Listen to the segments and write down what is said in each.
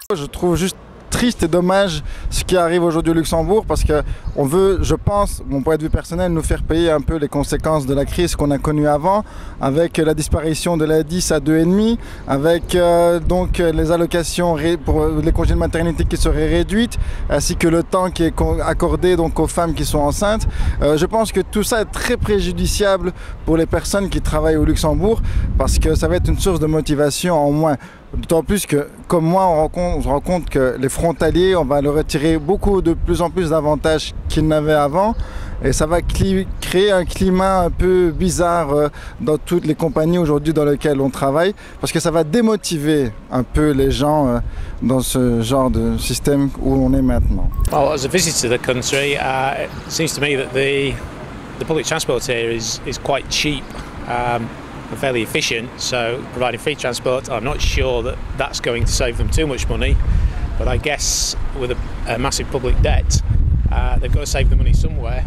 Je trouve juste triste et dommage ce qui arrive aujourd'hui au Luxembourg parce qu'on veut, je pense, mon point de vue personnel, nous faire payer un peu les conséquences de la crise qu'on a connue avant, avec la disparition de la 10 à 2,5, avec donc les allocations pour les congés de maternité qui seraient réduites, ainsi que le temps qui est accordé donc aux femmes qui sont enceintes. Je pense que tout ça est très préjudiciable pour les personnes qui travaillent au Luxembourg parce que ça va être une source de motivation en moins. D'autant plus que, comme moi, on se rend compte que les frontaliers, on va leur retirer de plus en plus d'avantages qu'ils n'avaient avant. Et ça va créer un climat un peu bizarre dans toutes les compagnies aujourd'hui dans lesquelles on travaille. Parce que ça va démotiver un peu les gens dans ce genre de système où on est maintenant. Well, as a visitor to the country, it seems to me that the public transport here is quite cheap. And fairly efficient, so providing free transport, I'm not sure that that's going to save them too much money, but I guess with a massive public debt, they've got to save the money somewhere.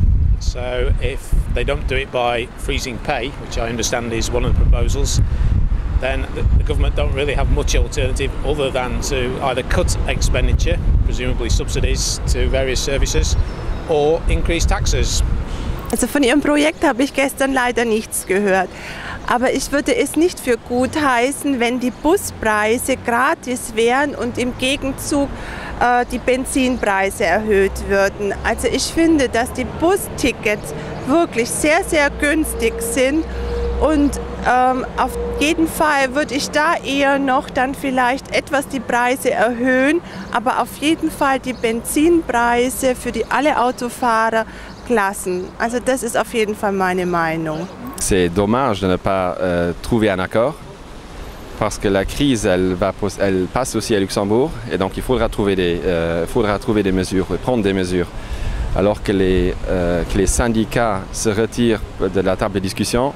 So if they don't do it by freezing pay, which I understand is one of the proposals, then the government don't really have much alternative other than to either cut expenditure, presumably subsidies to various services, or increase taxes. Also von Ihrem Projekt habe ich gestern leider nichts gehört. Aber ich würde es nicht für gut heißen, wenn die Buspreise gratis wären und im Gegenzug die Benzinpreise erhöht würden. Also ich finde, dass die Bustickets wirklich sehr, sehr günstig sind und auf jeden Fall würde ich da eher noch dann vielleicht etwas die Preise erhöhen, aber auf jeden Fall die Benzinpreise für alle Autofahrer lassen. Also das ist auf jeden Fall meine Meinung. C'est dommage de ne pas trouver un accord parce que la crise elle passe aussi à Luxembourg et donc il faudra trouver des mesures, prendre des mesures. Alors que les syndicats se retirent de la table de discussion,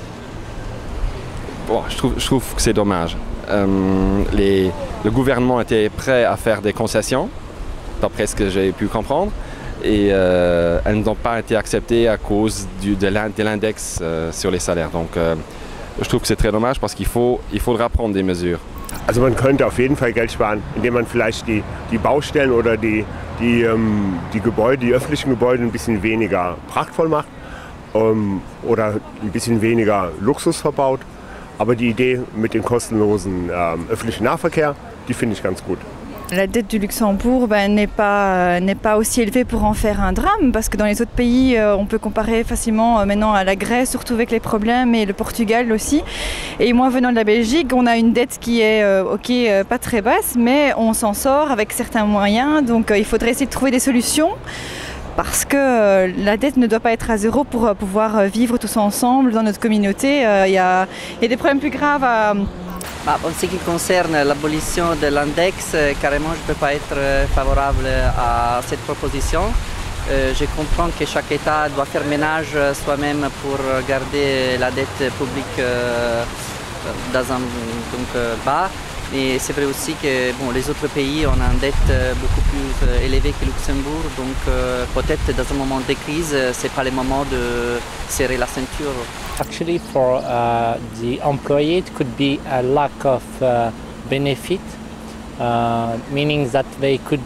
bon, je trouve que c'est dommage. Le gouvernement était prêt à faire des concessions, d'après ce que j'ai pu comprendre. Et elles n'ont pas été acceptées à cause de l'index sur les salaires. Donc je trouve que c'est très dommage parce qu'il faudra prendre des mesures. Also man könnte auf jeden Fall Geld sparen, indem man vielleicht die Baustellen oder die Gebäude, die öffentlichen Gebäude ein bisschen weniger prachtvoll macht oder ein bisschen weniger Luxus verbaut. Aber die Idee mit dem kostenlosen öffentlichen Nahverkehr, die finde ich ganz gut. La dette du Luxembourg n'est pas aussi élevée pour en faire un drame, parce que dans les autres pays, on peut comparer facilement maintenant à la Grèce, surtout avec les problèmes, et le Portugal aussi. Et moi, venant de la Belgique, on a une dette qui est pas très basse, mais on s'en sort avec certains moyens, donc il faudrait essayer de trouver des solutions. Parce que la dette ne doit pas être à zéro pour pouvoir vivre tous ensemble dans notre communauté. Il y a des problèmes plus graves à... En ce qui concerne l'abolition de l'index, carrément je ne peux pas être favorable à cette proposition. Je comprends que chaque État doit faire ménage soi-même pour garder la dette publique dans un bas. Mais c'est vrai aussi que les autres pays ont une dette beaucoup plus élevée que Luxembourg, donc peut-être dans un moment de crise, ce n'est pas le moment de serrer la ceinture. Actually, for the employee, it could be a lack of benefit, meaning that they could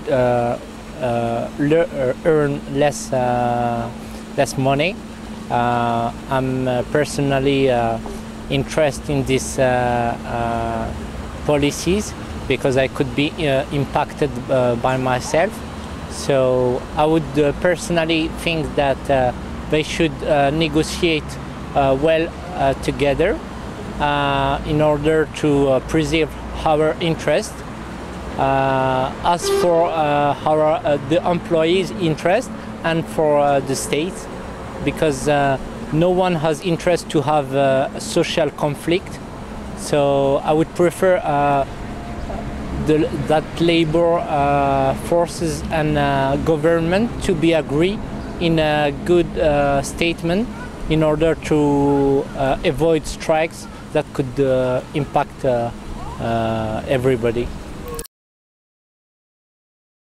earn less money. I'm personally interested in this policies because I could be impacted by myself. So I would personally think that they should negotiate well together in order to preserve our interest. As for the employees' interest and for the state, because no one has interest to have a social conflict. So I would prefer that labor forces and government to be agreed in a good statement in order to avoid strikes that could impact everybody.